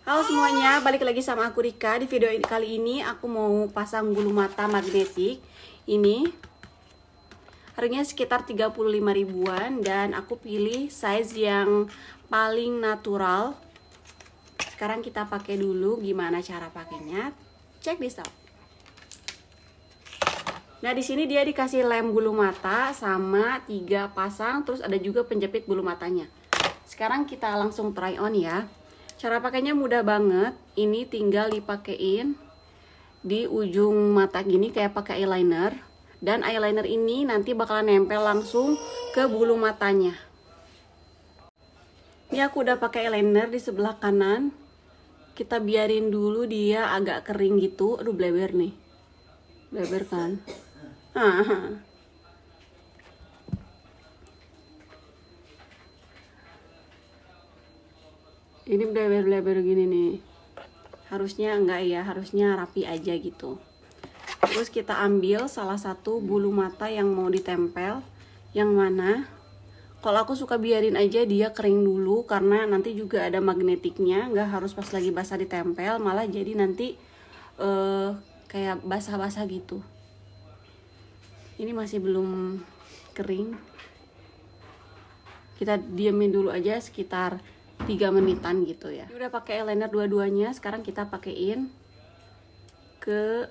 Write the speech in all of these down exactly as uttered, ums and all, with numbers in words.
Halo semuanya, balik lagi sama aku Rika. Di video ini, kali ini aku mau pasang bulu mata magnetik. Ini harganya sekitar tiga puluh lima ribuan dan aku pilih size yang paling natural. Sekarang kita pakai dulu gimana cara pakainya. Check this out. Nah, di sini dia dikasih lem bulu mata sama tiga pasang, terus ada juga penjepit bulu matanya. Sekarang kita langsung try on ya. Cara pakainya mudah banget. Ini tinggal dipakein di ujung mata gini kayak pakai eyeliner. Dan eyeliner ini nanti bakalan nempel langsung ke bulu matanya. Ini aku udah pakai eyeliner di sebelah kanan. Kita biarin dulu dia agak kering gitu. Aduh, bleber nih. Bleber kan. Ini bleber-bleber gini nih. Harusnya enggak ya, harusnya rapi aja gitu. Terus kita ambil salah satu bulu mata yang mau ditempel. Yang mana? Kalau aku suka biarin aja dia kering dulu, karena nanti juga ada magnetiknya. Nggak harus pas lagi basah ditempel, malah jadi nanti uh, kayak basah-basah gitu. Ini masih belum kering. Kita diemin dulu aja sekitar tiga menitan gitu ya. Ini udah pakai eyeliner dua-duanya. Sekarang kita pakein ke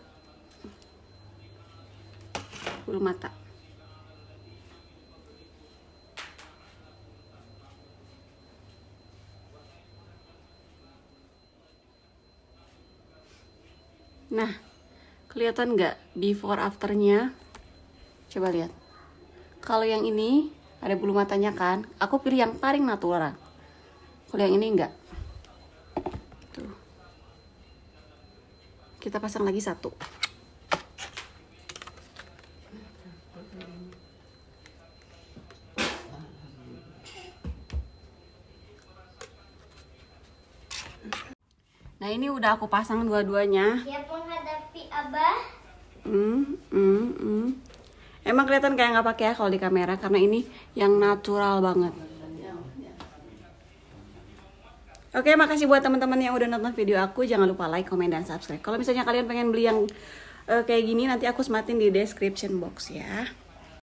bulu mata. Nah, kelihatan nggak before afternya? Coba lihat. Kalau yang ini ada bulu matanya kan, aku pilih yang paling natural. Kalau yang ini enggak. Tuh. Kita pasang lagi satu. Nah, ini udah aku pasang dua-duanya. Siap menghadapi Abah. Hmm, hmm, hmm. Emang kelihatan kayak nggak pakai ya kalau di kamera, karena ini yang natural banget. Oke, makasih buat teman-teman yang udah nonton video aku. Jangan lupa like, komen, dan subscribe. Kalau misalnya kalian pengen beli yang uh, kayak gini, nanti aku sematin di description box ya.